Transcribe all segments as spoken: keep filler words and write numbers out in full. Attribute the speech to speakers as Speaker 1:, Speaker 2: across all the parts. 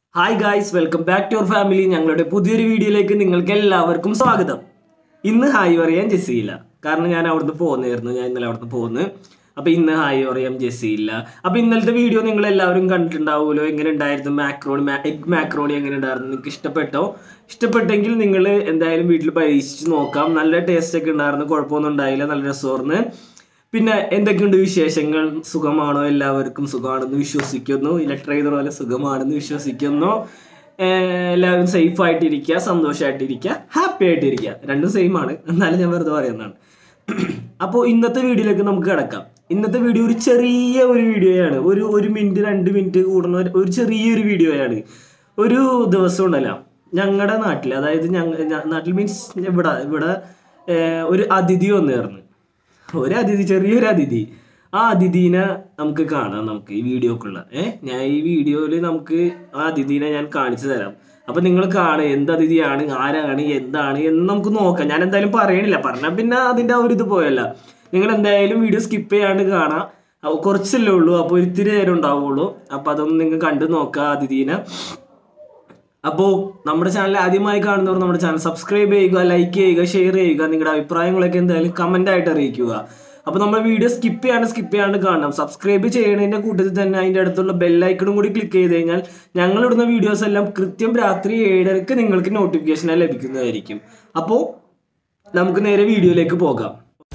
Speaker 1: Hi guys, welcome back to your family. ഞങ്ങളുടെ പുതിയൊരു വീഡിയോയിലേക്ക് നിങ്ങൾക്ക് എല്ലാവർക്കും സ്വാഗതം. ഇന്ന് ഹായ് പറയാൻ ജെസ്സിയില്ല, കാരണം ഞാൻ അവിടുന്ന് പോകുന്നതായിരുന്നു. ഞാൻ ഇന്നലെ അവിടുന്ന് പോകുന്നു. അപ്പോൾ ഇന്ന് ഹായ് പറയാൻ ജെസ്സിയില്ല. അപ്പോൾ ഇന്നലത്തെ വീഡിയോ നിങ്ങൾ എല്ലാവരും കണ്ടിട്ടുണ്ടാവുമല്ലോ. എങ്ങനെ ഉണ്ടായിരുന്നു മാക്രോണി എഗ് മാക്രോണി എങ്ങനെ ഉണ്ടായിരുന്നു? നിങ്ങൾക്ക് ഇഷ്ടപ്പെട്ടോ? ഇഷ്ടപ്പെട്ടെങ്കിൽ നിങ്ങൾ എന്തായാലും വീട്ടിൽ പരീക്ഷിച്ച് നോക്കാം. നല്ല ടേസ്റ്റ് ഒക്കെ ഉണ്ടായിരുന്നു, കുഴപ്പമൊന്നും ഉണ്ടായില്ല, നല്ല രസമായിരുന്നു. പിന്നെ എന്തൊക്കെയുണ്ട് വിശേഷങ്ങൾ? സുഖമാണോ? എല്ലാവർക്കും സുഖമാണെന്ന് വിശ്വസിക്കുന്നു. ലെറ്റർ ചെയ്ത പോലെ സുഖമാണെന്ന് വിശ്വസിക്കുന്നു. എല്ലാവരും സേഫ് ആയിട്ടിരിക്കുക, സന്തോഷമായിട്ടിരിക്കുക, ഹാപ്പി ആയിട്ടിരിക്കുക. രണ്ടും സെയിം ആണ്, എന്നാലും ഞാൻ വെറുതെ പറയുന്നതാണ്. അപ്പോൾ ഇന്നത്തെ വീഡിയോയിലേക്ക് നമുക്ക് കിടക്കാം. ഇന്നത്തെ വീഡിയോ ഒരു ചെറിയ ഒരു വീഡിയോയാണ്. ഒരു ഒരു മിനിറ്റ് രണ്ട് മിനിറ്റ് കൂടുന്ന ഒരു ചെറിയൊരു വീഡിയോയാണ്. ഒരു ദിവസം ഉണ്ടല്ലോ ഞങ്ങളുടെ നാട്ടിൽ, അതായത് ഞങ്ങൾ നാട്ടിൽ മീൻസ് ഇവിടെ ഇവിടെ ഒരു അതിഥി വന്നായിരുന്നു. ഒരു അതിഥി, ചെറിയൊരു അതിഥി. ആ അതിഥീനെ നമുക്ക് കാണാം, നമുക്ക് ഈ വീഡിയോക്കുള്ള ഏഹ് ഞാൻ ഈ വീഡിയോയിൽ നമുക്ക് ആ അതിഥീനെ ഞാൻ കാണിച്ചു തരാം. അപ്പം നിങ്ങൾ കാണുക എന്ത് അതിഥിയാണ്, ആരാണ്, എന്താണ് എന്ന് നമുക്ക് നോക്കാം. ഞാൻ എന്തായാലും പറയണില്ല, പറഞ്ഞാൽ പിന്നെ അതിൻ്റെ ആ ഒരു ഇത് പോയല്ല. നിങ്ങൾ എന്തായാലും വീഡിയോ സ്കിപ്പ് ചെയ്യാണ്ട് കാണാം. കുറച്ചല്ലേ ഉള്ളൂ, അപ്പോൾ ഒരിത്തിരി നേരം ഉണ്ടാവുള്ളൂ. അപ്പോൾ അതൊന്ന് നിങ്ങൾ കണ്ടു നോക്കുക അതിഥീനെ. അപ്പോൾ നമ്മുടെ ചാനൽ ആദ്യമായി കാണുന്നവർ നമ്മുടെ ചാനൽ സബ്സ്ക്രൈബ് ചെയ്യുക, ലൈക്ക് ചെയ്യുക, ഷെയർ ചെയ്യുക. നിങ്ങളുടെ അഭിപ്രായങ്ങളൊക്കെ എന്തായാലും കമൻ്റ് ആയിട്ട് അറിയിക്കുക. അപ്പോൾ നമ്മൾ വീഡിയോ സ്കിപ്പ് ചെയ്യാണ്ട് സ്കിപ്പ് ചെയ്യാണ്ട് കാണണം. സബ്സ്ക്രൈബ് ചെയ്യുന്നതിൻ്റെ കൂട്ടത്തിൽ തന്നെ അതിൻ്റെ അടുത്തുള്ള ബെല്ലൈക്കണും കൂടി ക്ലിക്ക് ചെയ്ത് കഴിഞ്ഞാൽ ഞങ്ങളിടുന്ന വീഡിയോസ് എല്ലാം കൃത്യം രാത്രി ഏഴരക്ക് നിങ്ങൾക്ക് നോട്ടിഫിക്കേഷനായി ലഭിക്കുന്നതായിരിക്കും. അപ്പോൾ നമുക്ക് നേരെ വീഡിയോയിലേക്ക് പോകാം.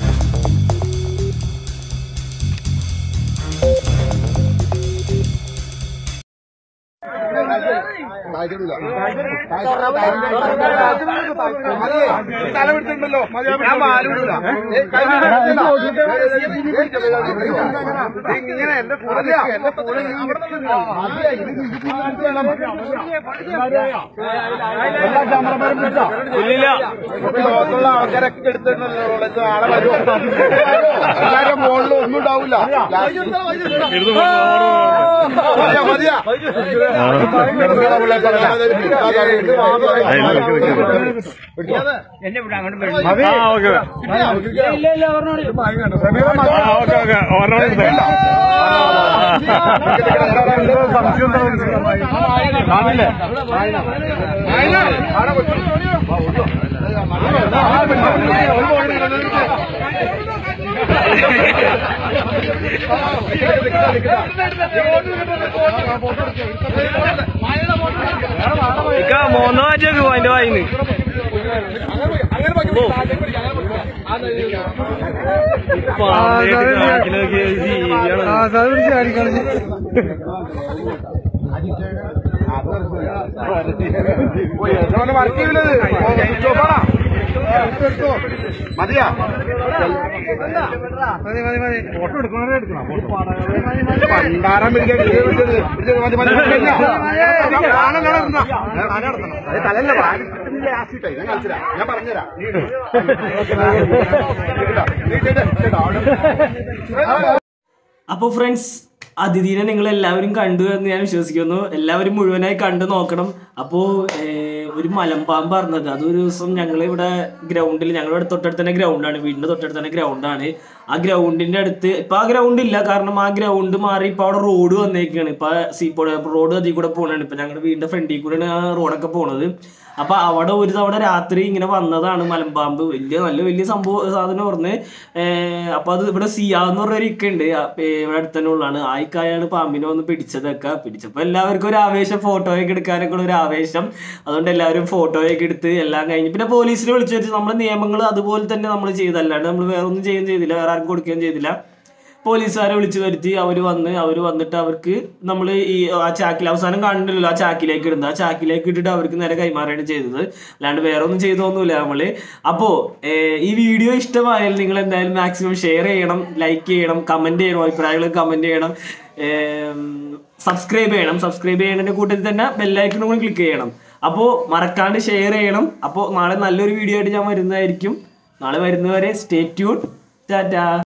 Speaker 2: തലപിടുത്തുണ്ടല്ലോ ഇങ്ങനെ എന്റെ ഫോണിൽ എന്റെ ഫോണിൽ ലോകത്തുള്ള ആൾക്കാരൊക്കെ എടുത്തിട്ടുണ്ടല്ലോ. ആളെ വരുമോ? ഫോണിൽ ഒന്നും ഉണ്ടാവില്ല. മതിയാ
Speaker 1: മോന്നോ മാറ്റിയൊക്കെ അതിന്റെ വായിന്ന്
Speaker 2: മതിയാ
Speaker 3: ഫോട്ടോ എടുക്കണേ എടുക്കണം.
Speaker 2: പണ്ടാരം തലല്ല ഞാൻ കളിച്ചില്ല, ഞാൻ പറഞ്ഞുതരാം.
Speaker 1: അപ്പോൾ ഫ്രണ്ട്സ്, അതിഥീനെ നിങ്ങൾ എല്ലാവരും കണ്ടു എന്ന് ഞാൻ വിശ്വസിക്കുന്നു. എല്ലാവരും മുഴുവനായി കണ്ടു നോക്കണം. അപ്പോൾ ഒരു മലമ്പാമ്പ് പറഞ്ഞത്, അതൊരു ദിവസം ഞങ്ങൾ ഇവിടെ ഗ്രൗണ്ടിൽ, ഞങ്ങളുടെ തൊട്ടടുത്ത് തന്നെ ഗ്രൗണ്ടാണ്, വീടിൻ്റെ തൊട്ടടുത്ത് തന്നെ ഗ്രൗണ്ടാണ്. ആ ഗ്രൗണ്ടിൻ്റെ അടുത്ത് ഇപ്പം ആ ഗ്രൗണ്ട് ഇല്ല, കാരണം ആ ഗ്രൗണ്ട് മാറി ഇപ്പോൾ അവിടെ റോഡ് വന്നേക്കാണ്. ഇപ്പം സീപ്പോ റോഡ് അതിൽ കൂടെ പോകണാണ്. ഇപ്പം ഞങ്ങളുടെ വീടിൻ്റെ ഫ്രണ്ടിൽ കൂടെയാണ് ആ റോഡൊക്കെ പോണത്. അപ്പം അവിടെ ഒരു തവണ രാത്രി ഇങ്ങനെ വന്നതാണ് മലമ്പാമ്പ്. വലിയ നല്ല വലിയ സംഭവം സാധനം പറഞ്ഞ്. അപ്പം അത് ഇവിടെ സിയാന്ന് പറഞ്ഞൊരു ഇക്കുണ്ട്, ഇവിടെ അടുത്ത് തന്നെ ഉള്ളതാണ്. ആ ഇക്കായാണ് പാമ്പിനെ വന്ന് പിടിച്ചതൊക്കെ. പിടിച്ചപ്പോൾ എല്ലാവർക്കും ഒരു ആവേശം, ഫോട്ടോയൊക്കെ എടുക്കാനൊക്കെ ഉള്ള ഒരു ആവേശം. അതുകൊണ്ട് എല്ലാവരും ഫോട്ടോയൊക്കെ എടുത്ത് എല്ലാം കഴിഞ്ഞ് പിന്നെ പോലീസിനെ വിളിച്ചു വെച്ച് നമ്മുടെ നിയമങ്ങൾ അതുപോലെ തന്നെ നമ്മൾ ചെയ്തല്ലാണ്ട് നമ്മൾ വേറെ ഒന്നും ചെയ്യുകയും ചെയ്തില്ല, വേറെ ആർക്കും കൊടുക്കുകയും ചെയ്തില്ല. പോലീസുകാരെ വിളിച്ചു വരുത്തി. അവർ വന്ന് അവർ വന്നിട്ട് അവർക്ക് നമ്മൾ ഈ ആ ചാക്കിൽ അവസാനം കാണുന്നില്ലല്ലോ, ആ ചാക്കിലേക്ക് ഇടുന്നത്, ആ ചാക്കിലേക്ക് ഇട്ടിട്ട് അവർക്ക് നേരെ കൈമാറുകയാണ് ചെയ്തത്. അല്ലാണ്ട് വേറെ ഒന്നും ചെയ്തൊന്നുമില്ല നമ്മൾ. അപ്പോൾ ഈ വീഡിയോ ഇഷ്ടമായാൽ നിങ്ങൾ എന്തായാലും മാക്സിമം ഷെയർ ചെയ്യണം, ലൈക്ക് ചെയ്യണം, കമൻറ്റ് ചെയ്യണം, അഭിപ്രായങ്ങൾ കമൻറ്റ് ചെയ്യണം, സബ്സ്ക്രൈബ് ചെയ്യണം. സബ്സ്ക്രൈബ് ചെയ്യുന്നതിൻ്റെ കൂട്ടത്തിൽ തന്നെ ബെല്ലൈക്കണും കൂടി ക്ലിക്ക് ചെയ്യണം. അപ്പോൾ മറക്കാണ്ട് ഷെയർ ചെയ്യണം. അപ്പോൾ നാളെ നല്ലൊരു വീഡിയോ ആയിട്ട് ഞാൻ വരുന്നതായിരിക്കും. നാളെ വരുന്നവരെ സ്റ്റേ ട്യൂൺ. ടാറ്റാ.